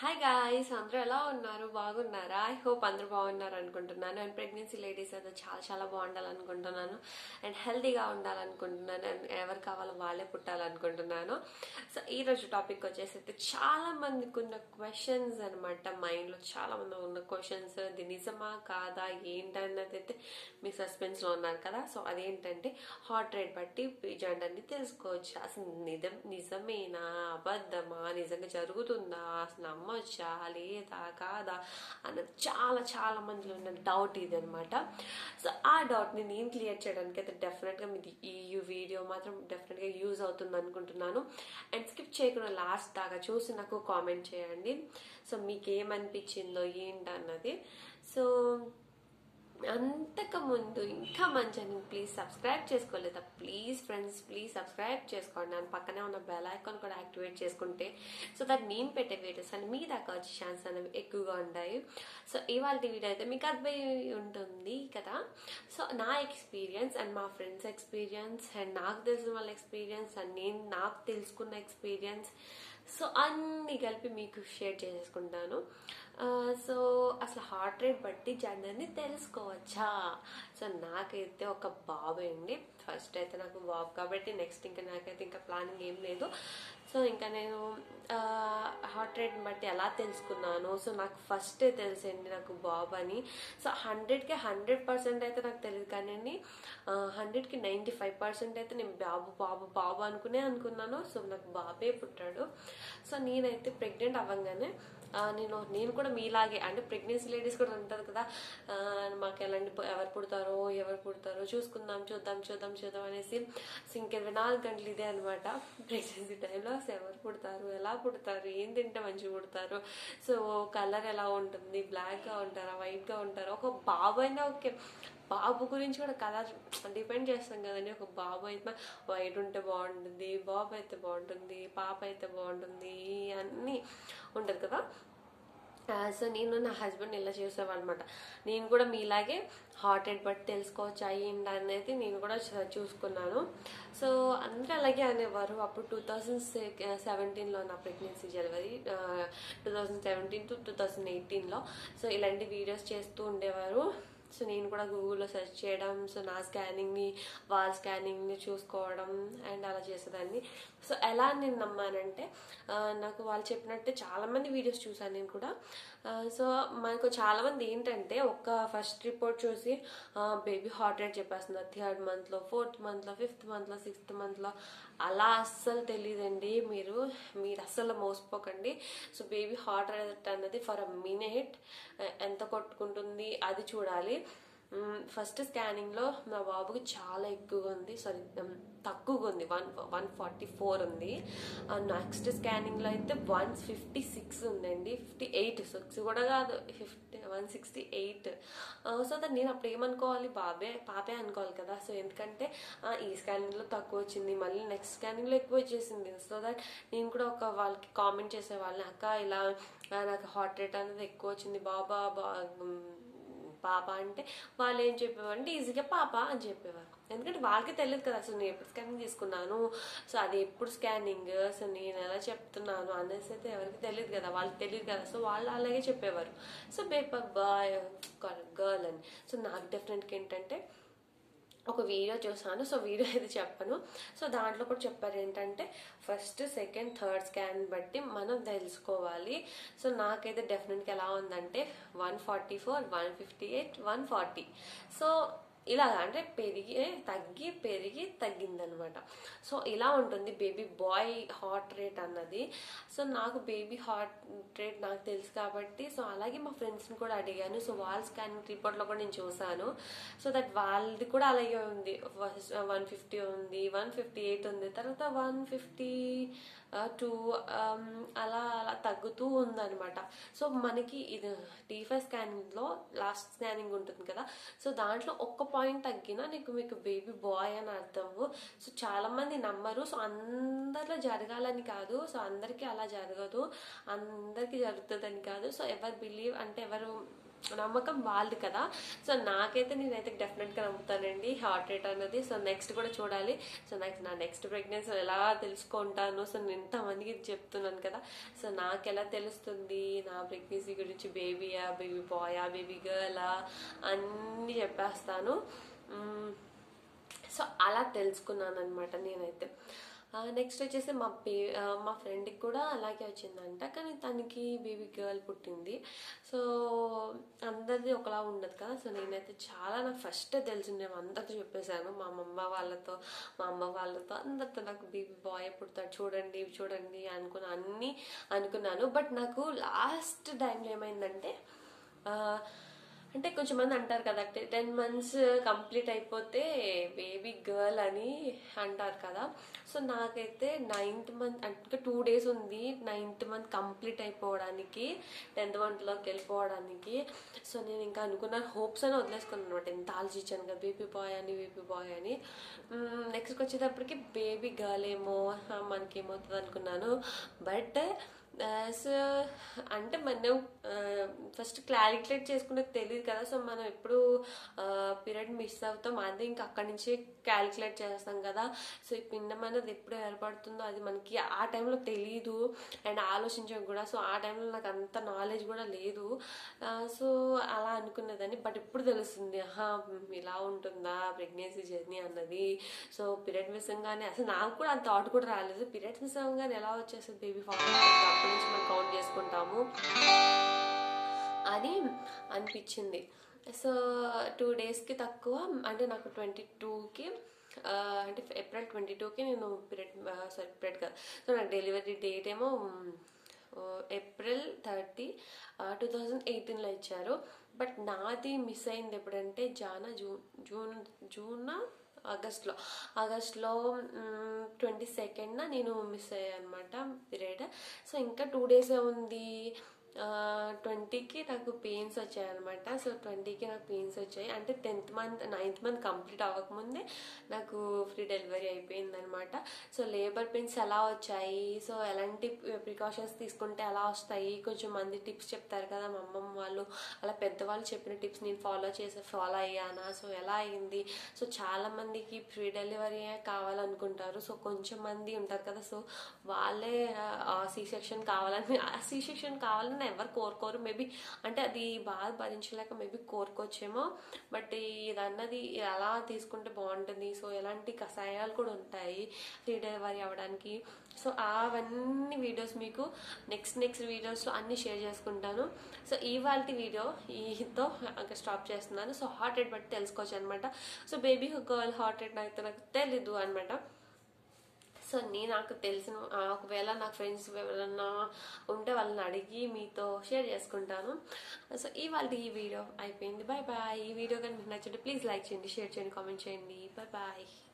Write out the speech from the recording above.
Hi guys, అందరూ ఎలా ఉన్నారు? బాగున్నారా? ఐ హోప్ అందరూ బాగున్నారు అనుకుంటున్నాను. అండ్ ప్రెగ్నెన్సీ లేడీస్ అయితే చాలా చాలా బాగుండాలనుకుంటున్నాను. అండ్ హెల్తీగా ఉండాలనుకుంటున్నాను. అండ్ ఎవరు కావాలో వాళ్ళే పుట్టాలనుకుంటున్నాను. సో ఈ రోజు టాపిక్ వచ్చేసి అయితే చాలా మందికి ఉన్న క్వశ్చన్స్ అనమాట. మైండ్లో చాలా మంది ఉన్న క్వశ్చన్స్, ఇది నిజమా కాదా ఏంటన్నది అయితే మీ సస్పెన్స్లో ఉన్నారు కదా. సో అదేంటంటే హార్ట్ రేట్ బట్టి జెండర్ని తెలుసుకోవచ్చు. అసలు నిజమేనా, అబద్ధమా, నిజంగా జరుగుతుందా, అసలు నమ్మొచ్చా లేదా కాదా అన్నది చాలా చాలా మందిలో ఉన్న డౌట్ ఇది అనమాట. సో ఆ డౌట్ని నేను క్లియర్ చేయడానికి అయితే డెఫినెట్గా మీది ఈ వీడియో మాత్రం డెఫినెట్గా యూజ్ అవుతుంది అనుకుంటున్నాను. అండ్ స్కిప్ చేయకుండా లాస్ట్ దాకా చూసి నాకు కామెంట్ చేయండి. సో మీకు ఏమనిపించిందో ఏంటన్నది. సో అంతకుముందు ఇంకా మంచిగా ప్లీజ్ సబ్స్క్రైబ్ చేసుకోలేదా? ప్లీజ్ ఫ్రెండ్స్, ప్లీజ్ సబ్స్క్రైబ్ చేసుకోండి. నేను పక్కనే ఉన్న బెల్ ఐకాన్ కూడా యాక్టివేట్ చేసుకుంటే సో దట్ నేను పెట్టే వీడియోస్ అని మీ దాకా వచ్చే ఛాన్స్ అనేవి ఎక్కువగా ఉంటాయి. సో ఇవాళ వీడియో అయితే మీకు అర్థమై ఉంటుంది కదా. సో నా ఎక్స్పీరియన్స్ అండ్ మా ఫ్రెండ్స్ ఎక్స్పీరియన్స్ అండ్ నాకు తెలిసిన వాళ్ళ ఎక్స్పీరియన్స్ అండ్ నేను నాకు తెలుసుకున్న ఎక్స్పీరియన్స్, సో అన్ని కలిపి మీకు షేర్ చేసేసుకుంటాను. సో అసలు హార్ట్ రేట్ బట్టి జెండర్ని తెలుసుకోవచ్చా? సో నాకైతే ఒక బాబు అండి. ఫస్ట్ అయితే నాకు బాబు కాబట్టి నెక్స్ట్ ఇంకా నాకైతే ఇంకా ప్లానింగ్ ఏం లేదు. సో ఇంకా నేను హార్ట్ రేట్ని బట్టి ఎలా తెలుసుకున్నాను? సో నాకు ఫస్టే తెలిసింది నాకు బాబు అని. సో 100కి 100% అయితే నాకు తెలియదు, కానీ 100కి 95% అయితే నేను బాబు బాబు బాబు అనుకున్నాను. సో నాకు బాబే పుట్టాడు. సో నేనైతే ప్రెగ్నెంట్ అవ్వగానే నేను కూడా మీలాగే, అంటే ప్రెగ్నెన్సీ లేడీస్ కూడా ఉంటుంది కదా, మాకు ఎవరు పుడతారో చూద్దాం అనేసి ఇంక 24 గంటలు ఇదే అనమాట. ప్రెగ్నెన్సీ టైంలో ఎవరు పుడతారు, ఎలా పుడతారు, ఏం తింటే మంచిగా పుడతారు, సో కలర్ ఎలా ఉంటుంది, బ్లాక్గా ఉంటారా, వైట్గా ఉంటారా, ఒక బాబు అయినా ఓకే, బాబు గురించి కూడా కలర్ డిపెండ్ చేస్తాం కదండి. ఒక బాబు అయితే వైట్ ఉంటే బాగుంటుంది, బాబు అయితే బాగుంటుంది, పాప అయితే బాగుంటుంది, అన్నీ ఉంటుంది కదా. సో నేను నా హస్బెండ్ ఇలా చేసేవాళ్ళనమాట. నేను కూడా మీలాగే హార్ట్ రేట్ బట్టి తెలుసుకోవచ్చు అయ్యింది అనేది నేను కూడా చూసుకున్నాను. సో అందరూ అలాగే అనేవారు. అప్పుడు 2017లో నా ప్రెగ్నెన్సీ జనవరి 2017 to 2018లో సో ఇలాంటి వీడియోస్ చేస్తూ ఉండేవారు. సో నేను కూడా గూగుల్లో సెర్చ్ చేయడం, సో నా స్కానింగ్ని వాళ్ళ స్కానింగ్ని చూసుకోవడం అండ్ అలా చేసేదాన్ని. సో ఎలా నేను నమ్మానంటే నాకు వాళ్ళు చెప్పినట్టే చాలామంది వీడియోస్ చూసాను నేను కూడా. సో మనకు చాలామంది ఏంటంటే ఒక ఫస్ట్ రిపోర్ట్ చూసి బేబీ హార్ట్ రేట్ చెప్పేస్తున్నారు 3rd మంత్లో, 4th మంత్లో, 5th మంత్లో, 6th మంత్లో. అలా అస్సలు తెలియదండి. మీరు అస్సలు మోసపోకండి. సో బేబీ హార్ట్ రేట్ అన్నది ఫర్ అ మినిట్ ఎంత కొట్టుకుంటుంది అది చూడాలి. ఫస్ట్ స్కానింగ్లో నా బాబుకి చాలా ఎక్కువగా ఉంది, తక్కువగా ఉంది, 144 ఉంది. నెక్స్ట్ స్కానింగ్లో అయితే 156 ఉందండి, 58, 6 కూడా కాదు, 168. సో దట్ నేను అప్పుడు ఏమనుకోవాలి, పాపే అనుకోవాలి కదా. సో ఎందుకంటే ఈ స్కానింగ్లో తక్కువ వచ్చింది, మళ్ళీ నెక్స్ట్ స్కానింగ్లో ఎక్కువ వచ్చేసింది. సో దట్ నేను కూడా వాళ్ళకి కామెంట్ చేసేవాళ్ళని, అక్క ఇలా నాకు హార్ట్ రేట్ అనేది ఎక్కువ వచ్చింది, పాప అంటే వాళ్ళు ఏం చెప్పేవారు అంటే ఈజీగా పాప అని చెప్పేవారు. ఎందుకంటే వాళ్ళకి తెలియదు కదా అసలు నేను ఎప్పుడు స్కానింగ్ తీసుకున్నాను, సో అది ఎప్పుడు స్కానింగ్, సో నేను ఎలా చెప్తున్నాను అనేసి అయితే ఎవరికి తెలియదు కదా, వాళ్ళకి తెలియదు కదా. సో వాళ్ళు అలాగే చెప్పేవారు. సో బాయ్ గర్ల్ అని. సో నాకు డెఫినెట్గా ఏంటంటే ఒక వీడియో చూసాను. సో వీడియో అయితే చెప్పను. సో దాంట్లో కూడా చెప్పారు ఏంటంటే ఫస్ట్, సెకండ్, థర్డ్ స్కాన్ బట్టి మనం తెలుసుకోవాలి. సో నాకైతే డెఫినెట్గా ఎలా ఉందంటే 144, 158, 140. సో ఇలా అంటే పెరిగి తగ్గిందనమాట. సో ఇలా ఉంటుంది బేబీ బాయ్ హార్ట్ రేట్ అన్నది. సో నాకు బేబీ హార్ట్ రేట్ నాకు తెలుసు కాబట్టి సో అలాగే మా ఫ్రెండ్స్ని కూడా అడిగాను. సో వాళ్ళ స్కానింగ్ రిపోర్ట్లో కూడా నేను చూసాను. సో దట్ వాళ్ళది కూడా అలాగే ఉంది. 150 ఉంది, 158 ఉంది, తర్వాత 152 అలా తగ్గుతూ ఉందనమాట. సో మనకి ఇది T5 స్కానింగ్లో లాస్ట్ స్కానింగ్ ఉంటుంది కదా, సో దాంట్లో ఒక్క పాయింట్ తగ్గినా మీకు బేబీ బాయ్ అని అర్థము. సో చాలా మంది నమ్మరు. సో అందరిలో జరగాలని కాదు, సో అందరికీ అలా జరగదు, అందరికీ జరుగుతుందని కాదు. సో ఎవరు బిలీవ్ అంటే ఎవరు నమ్మకం వాళ్ళది కదా. సో నాకైతే నేనైతే డెఫినెట్గా నమ్ముతానండి హార్ట్ రేట్ అనేది. సో నెక్స్ట్ కూడా చూడాలి. సో నా నెక్స్ట్ ప్రెగ్నెన్సీ ఎలా తెలుసుకుంటాను. సో నేను ఇంతమందికి చెప్తున్నాను కదా. సో నాకు ఎలా తెలుస్తుంది నా ప్రెగ్నెన్సీ గురించి, బేబీయా, బేబీ బాయా, బేబీ గర్లా అన్నీ చెప్పేస్తాను. సో అలా తెలుసుకున్నాను అనమాట నేనైతే. నెక్స్ట్ వచ్చేసి మా ఫ్రెండ్కి కూడా అలాగే వచ్చిందంట, కానీ తనకి బేబీ గర్ల్ పుట్టింది. సో అందరిది ఒకలా ఉండదు కదా. సో నేనైతే నాకు ఫస్ట్ తెలిసింది, నేను అందరితో చెప్పేశాను, మా అమ్మ వాళ్ళతో అందరితో, నాకు బేబీ బాయ్ పుడతాడు చూడండి చూడండి అనుకున్నాను. బట్ నాకు లాస్ట్ టైంలో ఏమైందంటే, అంటే కొంచెం మంది అంటారు కదా 10 months కంప్లీట్ అయిపోతే బేబీ గర్ల్ అని అంటారు కదా. సో నాకైతే 9th month, అంటే 2 days ఉంది 9th month కంప్లీట్ అయిపోవడానికి, 10th monthలోకి వెళ్ళిపోవడానికి. సో నేను ఇంకా అనుకున్నాను, హోప్స్ అని వదిలేసుకున్నాను అనమాట. ఎంత ఆలోచించాను కదా బేబీ బాయ్ అని. నెక్స్ట్కి వచ్చేటప్పటికి బేబీ గర్ల్ ఏమో మనకేమవుతుంది అనుకున్నాను. బట్ సో అంటే మనం ఫస్ట్ క్లారిక్యులేట్ చేసుకునేది తెలియదు కదా. సో మనం ఎప్పుడు పీరియడ్ మిస్ అవుతాం, అది ఇంకా అక్కడి నుంచి క్యాలిక్యులేట్ చేస్తాం కదా. సో ఈ పిండం అనేది ఎప్పుడు ఏర్పడుతుందో అది మనకి ఆ టైంలో తెలీదు, అండ్ ఆలోచించాం కూడా. సో ఆ టైంలో నాకు అంత నాలెడ్జ్ కూడా లేదు. సో అలా అనుకునేదాన్ని. బట్ ఇప్పుడు తెలుస్తుంది, ఇలా ఉంటుందా ప్రెగ్నెన్సీ జర్నీ అన్నది. సో పీరియడ్ మిస్ అవ్వగానే అసలు నాకు కూడా అంత థాట్ కూడా రాలేదు, పీరియడ్స్ మిస్ అవ్వగానే ఎలా వచ్చేస్తుంది బేబీ ఫామ్, అప్పటి నుంచి మనం కౌంట్ చేసుకుంటాము అని అనిపించింది. సో 2 daysకి తక్కువ, అంటే నాకు 22కి, అంటే April 22కి నేను పీరియడ్ కాదు. సో నాకు డెలివరీ డేట్ ఏమో April 30, 2018లో ఇచ్చారు. బట్ నాది మిస్ అయింది ఎప్పుడంటే జూన్ ఆగస్ట్లో 22nd నేను మిస్ అయ్యాను అనమాట పీరియడ్. సో ఇంకా 2 days ఉంది. 20కి నాకు పెయిన్స్ వచ్చాయన్నమాట. సో 20కి నాకు పెయిన్స్ వచ్చాయి, అంటే 9th month కంప్లీట్ అవ్వకముందే నాకు ఫ్రీ డెలివరీ అయిపోయిందనమాట. సో లేబర్ పెయిన్స్ ఎలా వచ్చాయి, సో ఎలాంటి ప్రికాషన్స్ తీసుకుంటే ఎలా వస్తాయి, కొంచెం మంది టిప్స్ చెప్తారు కదా, మా అమ్మమ్మ వాళ్ళు అలా పెద్దవాళ్ళు చెప్పిన టిప్స్ నేను ఫాలో అయ్యానా, సో ఎలా అయింది. సో చాలా మందికి ఫ్రీ డెలివరీ కావాలనుకుంటారు. సో కొంచెం మంది ఉంటారు కదా, సో వాళ్ళే సి సెక్షన్ కావాలని ఎవరు కోరుకోరు. మేబీ అంటే అది బాగా భరించలేక మేబీ కోరుకోవచ్చేమో. బట్ ఇదన్నది ఎలా తీసుకుంటే బాగుంటుంది, సో ఎలాంటి కషాయాలు కూడా ఉంటాయి ఫ్రీ డెలివరీ అవ్వడానికి. సో అవన్నీ వీడియోస్ మీకు నెక్స్ట్ వీడియోస్లో అన్నీ షేర్ చేసుకుంటాను. సో ఇవాళ వీడియో ఈతో స్టాప్ చేస్తున్నాను. సో హార్ట్ రేట్ బట్టి తెలుసుకోవచ్చు అనమాట. So baby girl heart rate అయితే నాకు తెలీదు అనమాట. సో నాకు తెలిసిన, ఒకవేళ నాకు ఫ్రెండ్స్ ఎవరన్నా ఉంటే వాళ్ళని అడిగి మీతో షేర్ చేసుకుంటాను. సో ఇవాళ ఈ వీడియో అయిపోయింది. బాయ్. ఈ వీడియో కానీ మీకు నచ్చింటే ప్లీజ్ లైక్ చేయండి, షేర్ చేయండి, కామెంట్ చేయండి. బాయ్.